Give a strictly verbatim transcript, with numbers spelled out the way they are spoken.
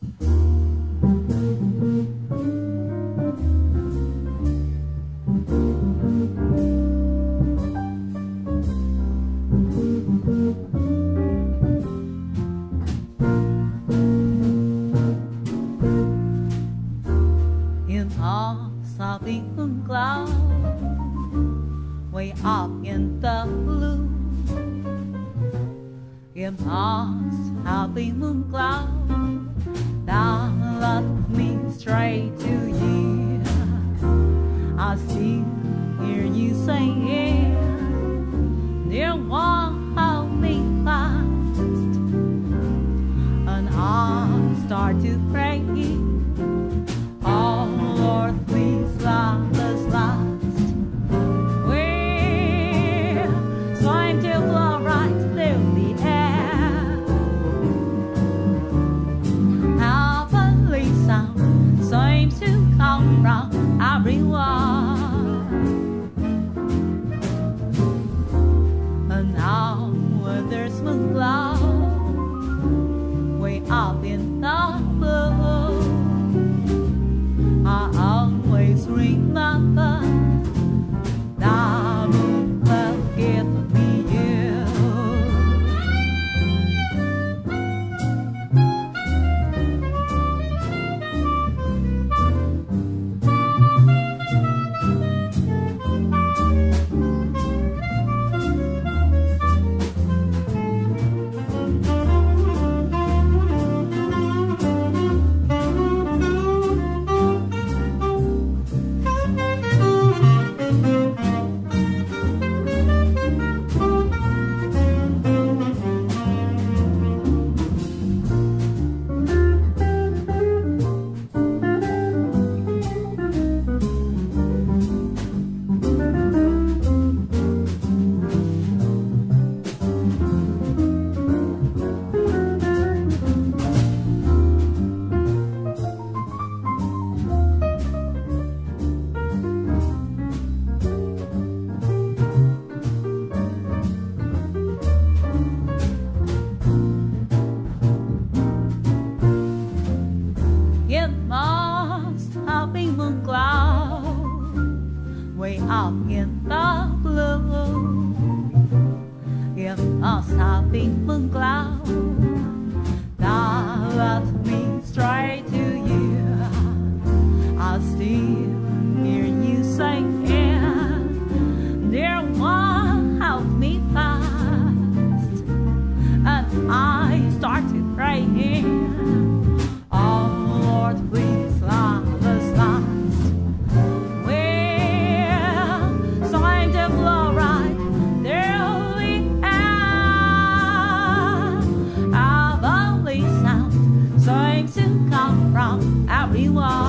Sobbing cloud, way up in the blue. In a sobbing moon cloud, that led me straight to you. I still hear you saying, "Dear one, hold me fast," and I start to pray. Oh Lord, please let us last. We're trying to fly right through the air. Heavenly sound seems to come from everyone. And now when there's moon cloud way up in the blue, I always remember that moon will give me you. It must have been moon cloud way up in the blue. It must have been moon cloud that led me straight to you. I still hear you saying, "Dear one, hold me fast," and I start to pray. Oh Lord, please let us last. We're trying to fly right through the air. Heavenly sound seems to come from everyone.